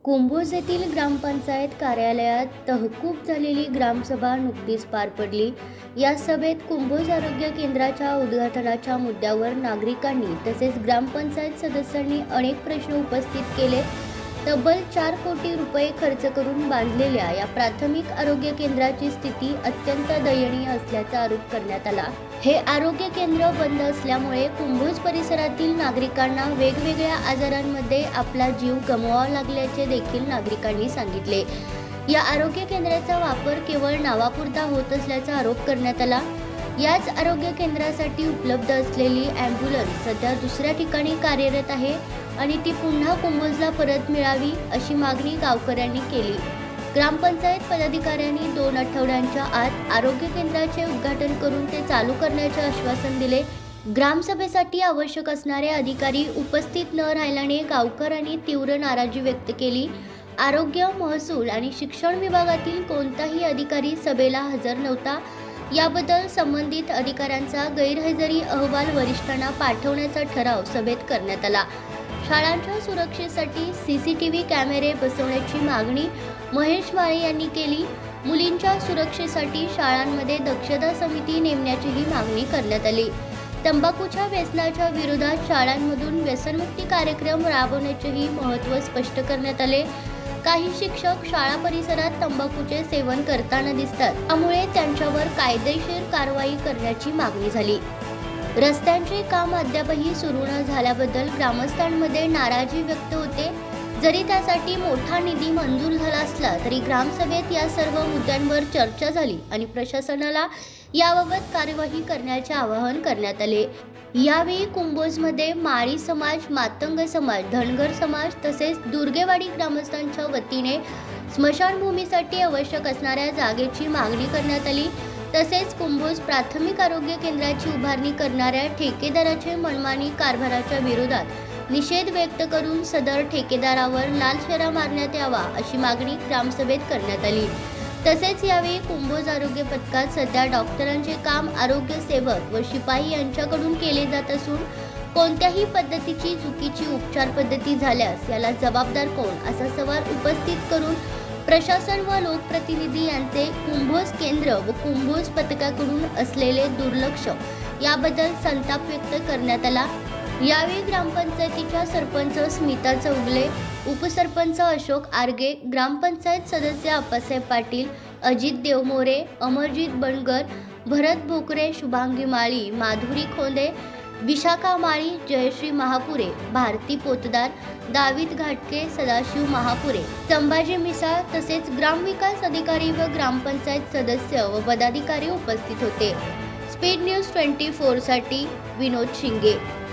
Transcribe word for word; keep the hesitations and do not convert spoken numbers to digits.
कुंभोज येथील ग्रामपंचायत कार्यालयात तहकूब झालेली ग्रामसभा नुकतीच पार पडली। या सभेत कुंभोज आरोग्य केंद्राच्या उद्घाटनाच्या मुद्द्यावर नागरिकांनी तसेच ग्रामपंचायत सदस्यांनी अनेक प्रश्न उपस्थित केले। तब्बल चार कोटी रुपये खर्च करून बांधलेल्या या प्राथमिक आरोग्य केंद्राची स्थिती अत्यंत दयनीय असल्याचा आरोप करण्यात आला। हे आरोग्य केंद्र बंद असल्यामुळे कुंभोज परिसरातील नागरिकांना वेगवेगळ्या आजारांमध्ये आपला जीव गमवावा लागल्याचे देखील नागरिकांनी सांगितले। या आरोग्य केंद्राचा वापर केवळ नावापुरता होत असल्याचा आरोप करण्यात आला। याच आरोग्य केंद्रासाठी उपलब्ध असलेली ॲम्ब्युलन्स सध्या दुसऱ्या ठिकाणी कार्यरत आहे आणि ती पुन्हा कुंभोजला परत मिळावी अशी मागणी गावकऱ्यांनी केली। ग्रामपंचायत पदाधिकाऱ्यांनी दोन आठवड्यांच्या आत आरोग्य केंद्राचे उद्घाटन करून ते चालू करण्याचे आश्वासन दिले। ग्रामसभेसाठी आवश्यक असणारे अधिकारी उपस्थित न राहिल्याने गावकऱ्यांनी तीव्र नाराजी व्यक्त केली। आरोग्य, महसूल आणि शिक्षण विभागातील कोणताही अधिकारी सभेला हजर नव्हता। याबद्दल संबंधित अधिकाऱ्यांचा गैरहजेरी अहवाल वरिष्ठांना पाठवण्याचा ठराव सभेत करण्यात आला। शाळांच्या सुरक्षेसाठी सीसीटीव्ही कॅमेरे बसवण्याची मागणी महेश माळे यांनी केली। मुलींच्या सुरक्षेसाठी शाळांमध्ये दक्षता समिती नेमण्याचीही मागणी करण्यात आली। तंबाखूच्या व्यसनाच्या विरोधात शाळांमधून व्यसनमुक्ती कार्यक्रम राबवण्याचेही महत्त्व स्पष्ट करण्यात आले। काही शिक्षक शाळा परिसरात तंबाखूचे सेवन करताना दिसतात, त्यामुळे त्यांच्यावर कायदेशीर कारवाई करण्याची मागणी झाली। रस्त्यांचे काम अद्यापही सुरू न झाल्याबद्दल ग्रामस्थांमध्ये नाराजी व्यक्त होते। जरी त्यासाठी मोठा निधी मंजूर झाला असला तरी ग्रामसभेत या सर्व मुद्द्यांवर चर्चा झाली आणि प्रशासनाला याबाबत कार्यवाही करण्याचे आवाहन करण्यात आले। यावेळी कुंभोजमध्ये माळी समाज, मातंग समाज, धनगर समाज तसेच दुर्गेवाडी ग्रामस्थांच्या वतीने स्मशानभूमीसाठी आवश्यक असणाऱ्या जागेची मागणी करण्यात आली। तसेच कुंभोज प्राथमिक आरोग्य केंद्राची उभारणी करणाऱ्या ठेकेदाराचे मनमानी कारभाराच्या विरोधात निषेध व्यक्त करून सदर ठेकेदारावर लाल शेरा मारण्यात यावा अशी मागणी ग्रामसभेत करण्यात आली। तसेच यावेळी कुंभोज आरोग्य पथकात सध्या डॉक्टरांचे काम आरोग्य सेवक व शिपाई यांच्याकडून केले जात असून कोणत्याही पद्धतीची चुकीची उपचार पद्धती झाल्यास याला जबाबदार कोण असा सवाल उपस्थित करून प्रशासन व लोकप्रतिनिधी यांचे कुंभोज केंद्र व कुंभोज पथकाकडून असलेले दुर्लक्ष याबद्दल संताप व्यक्त करण्यात आला। यावेळी ग्रामपंचायतीच्या सरपंच स्मिता चौगले, उपसरपंच अशोक आर्गे, ग्रामपंचायत सदस्य आप्पासाहेब पाटील, अजित देवमोरे, अमरजित बनगर, भरत भोकरे, शुभांगी माळी, माधुरी खोंदे, विशाखा माळी, जयश्री महापुरे, भारती पोतदार, दावीद घाटके, सदाशिव महापुरे, संभाजी मिसाळ तसेच ग्रामविकास अधिकारी व ग्रामपंचायत सदस्य व पदाधिकारी उपस्थित होते। स्पीड न्यूज ट्वेंटी फोर साठी विनोद शिंगे।